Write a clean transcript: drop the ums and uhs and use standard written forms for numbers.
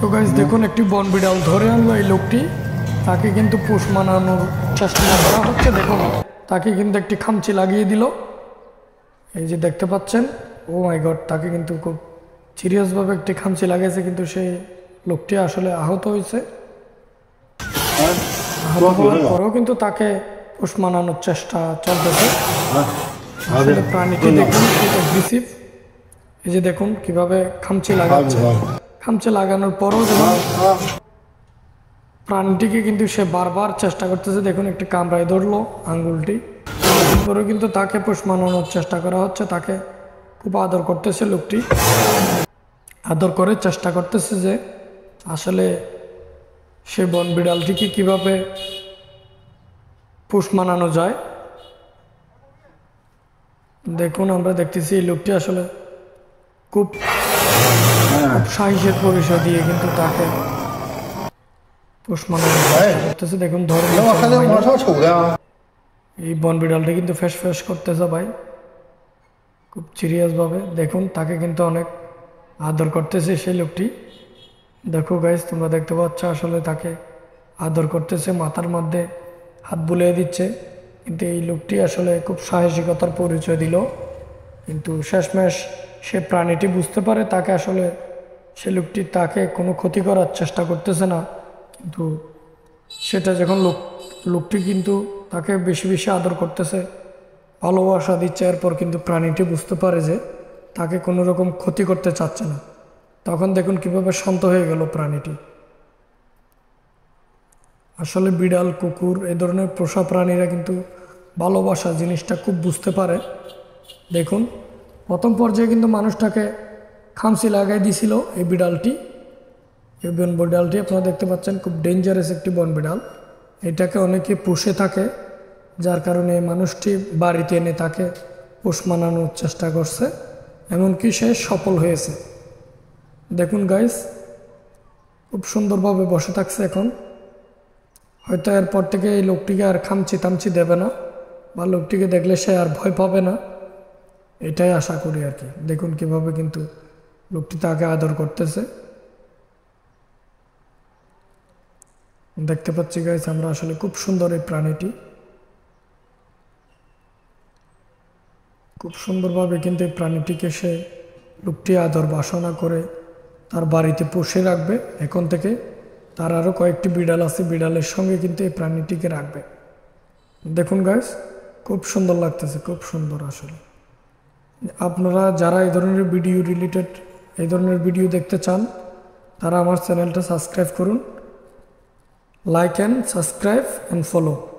তো গাইস দেখুন একটি বন বিড়াল ধরে আনলো এই লোকটি, তাকে কিন্তু পোষ মানানোর চেষ্টা করা হচ্ছে। দেখুন তাকে কিন্তু একটি খামচি লাগিয়ে দিল, এই যে দেখতে পাচ্ছেন। ও মাই গড, তাকে কিন্তু খুব সিরিয়াসভাবে একটি খামচি লাগিয়েছে, কিন্তু সেই লোকটি আসলে আহত হয়েছে। আহত হওয়ার পরেও কিন্তু তাকে পোষ মানানোর চেষ্টা চলতেছে। আসলে প্রাণীটি দেখুন খুব অ্যাগ্রেসিভ, এই যে দেখুন কিভাবে খামচি লাগাচ্ছে। খামচে লাগানোর পরও যখন প্রাণীটিকে কিন্তু সে বারবার চেষ্টা করতেছে, দেখুন একটি কামড়ায় ধরলো আঙ্গুলটি, তারপরেও কিন্তু তাকে পোষ মানানোর চেষ্টা করা হচ্ছে। তাকে খুব আদর করতেছে লোকটি, আদর করে চেষ্টা করতেছে যে আসলে সে বন বিড়ালটিকে কিভাবে পোষ মানানো যায়। দেখুন আমরা দেখতেছি এই লোকটি আসলে খুব সাহসের পরিচয় দিয়ে কিন্তু তাকে পোষ মানানোর চেষ্টা করতেছে। দেখুন এই বন বিড়ালটি কিন্তু ফ্যাস ফ্যাস করতেছে ভাই, খুব সিরিয়াস ভাবে। দেখুন তাকে কিন্তু অনেক আদর করতেছে সেই লোকটি। দেখো গাইস, তোমরা দেখতে পাচ্ছ আসলে তাকে আদর করতেছে, মাথার মধ্যে হাত বুলিয়ে দিচ্ছে। কিন্তু এই লোকটি আসলে খুব সাহসিকতার পরিচয় দিল, কিন্তু শেষমেশ সে প্রাণীটি বুঝতে পারে তাকে আসলে সে লোকটি তাকে কোনো ক্ষতি করার চেষ্টা করতেছে না। কিন্তু সেটা যখন লোকটি কিন্তু তাকে বেশি বেশি আদর করতেছে, ভালোবাসা দিচ্ছে, এরপর কিন্তু প্রাণীটি বুঝতে পারে যে তাকে কোনো রকম ক্ষতি করতে চাচ্ছে না। তখন দেখুন কিভাবে শান্ত হয়ে গেল প্রাণীটি। আসলে বিড়াল, কুকুর এই ধরনের পোষা প্রাণীরা কিন্তু ভালোবাসা জিনিসটা খুব বুঝতে পারে। দেখুন প্রথম পর্যায়ে কিন্তু মানুষটাকে খামচি লাগাই দিছিল এই বিড়ালটি। এই বন বিড়ালটি আপনারা দেখতে পাচ্ছেন খুব ডেঞ্জারাস একটি বন বিড়াল। এটাকে অনেকে পুষে থাকে, যার কারণে মানুষটি বাড়িতে এনে তাকে পোষ মানানোর চেষ্টা করছে, এমনকি সে সফল হয়েছে। দেখুন গাইস, খুব সুন্দরভাবে বসে থাকছে এখন। হয়তো এরপর থেকে এই লোকটিকে আর খামচি তামচি দেবে না, বা লোকটিকে দেখলে সে আর ভয় পাবে না, এটাই আশা করি আর কি। দেখুন কিভাবে কিন্তু লোকটি তাকে আদর করতেছে। দেখতে পাচ্ছি গাইস আমরা আসলে খুব সুন্দর এই প্রাণীটি, খুব সুন্দরভাবে কিন্তু এই প্রাণীটিকে সে লোকটি আদর বাসনা করে তার বাড়িতে পুষে রাখবে। এখন থেকে তার আরও কয়েকটি বিড়াল আছে, বিড়ালের সঙ্গে কিন্তু এই প্রাণীটিকে রাখবে। দেখুন গাইস, খুব সুন্দর লাগতেছে, খুব সুন্দর আসলে। আপনারা যারা এই ধরনের ভিডিও রিলেটেড এই ধরনের ভিডিও দেখতে চান, তারা আমার চ্যানেলটা সাবস্ক্রাইব করুন। Like and subscribe and follow.